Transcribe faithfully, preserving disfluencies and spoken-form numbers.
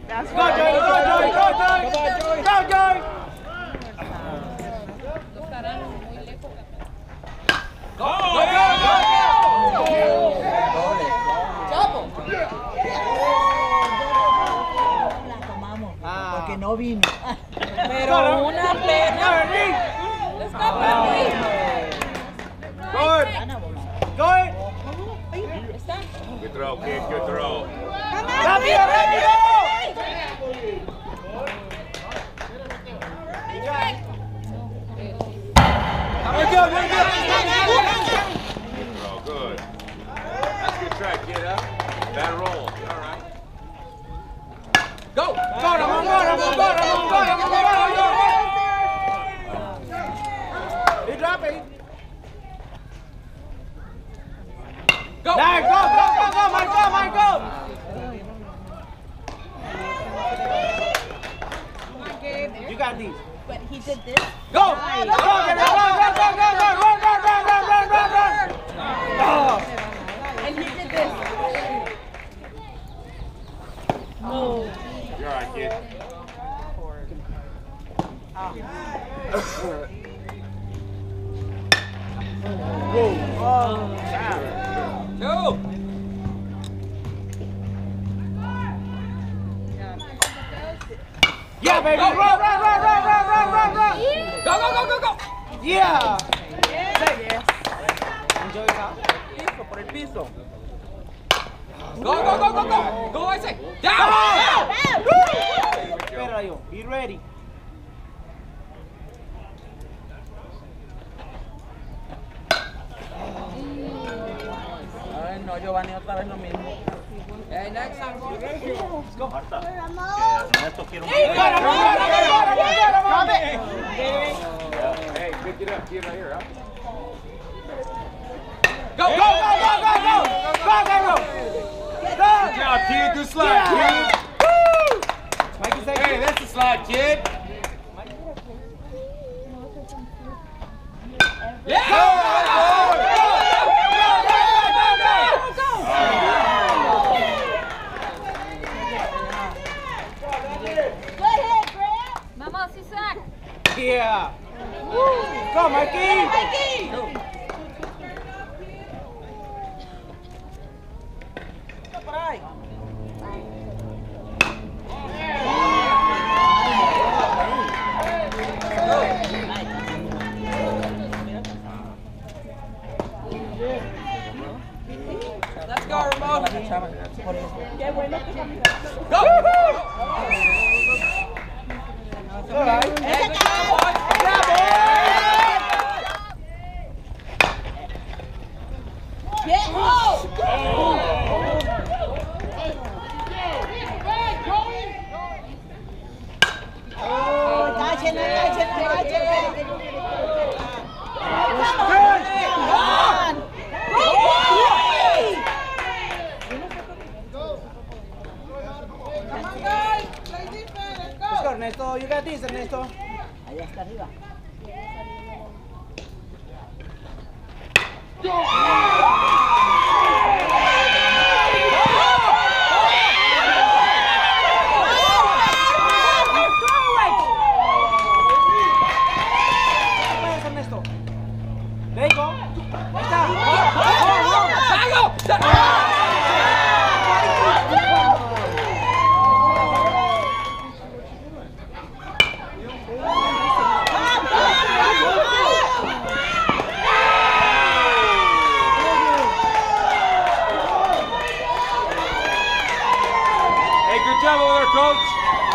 That's go, Joey, go, Joey, go, Joey. Go, Joey. Go, go, go, go, go. Chapo. La tomamos. Ah. Porque no vino. Pero una pena. Let's go, Perry. Good. Good. Good throw, kid. Good throw. Rápido, rápido. We're good, we're good. Good throw. Good. That's a good track, kid, huh? Bad roll. You're all right. Go. Go, Ramon, go, Ramon, go, Ramon, go, Ramon, go, Ramon, go. You drop it. Go. There, go, go, go, go, Mike, go, Mike, go. You got these. But he did this. Go! Go, go, go, go, go, go, go, go, run, run, run, run, run, run, run. Oh. And he did this. No. You're all right, kid. Go! Yeah, baby! Run, run, run, run, run, run, run, run! Go, go, go, go, go! Yeah! Say yes. Enjoy it out. Piso, por el piso. Go, go, go, go, go! Go, I say! Down! Down! Espera yo. Be ready. Ay, no, Giovanni, otra vez lo mismo. Hey, next time. Let's go. Marta. Ernesto quiere un Hey, got him, got him, got him, got him, Hey, good get up, kid, right here, huh? Go, go, go, go, go, go! Go, go, go! Go! Good job, kid. Good slide, kid. Woo! Mikey, say Hey, that's the slide, kid. Yeah! Go, go, go, go, go, go, go, go, go, Vamos, Isaac. go! Yeah! Go, Mikey! Mikey! Por ahí. Let's go, Ramon! Qué bueno que Go! All right. Ese Yeah. Oh, táchenla, táchenla, táchenla. Let's go, Ernesto. You got this, Ernesto. Allá está arriba. Vayas, Ernesto. There you go. Ahí está. Hey, good job over there, coach.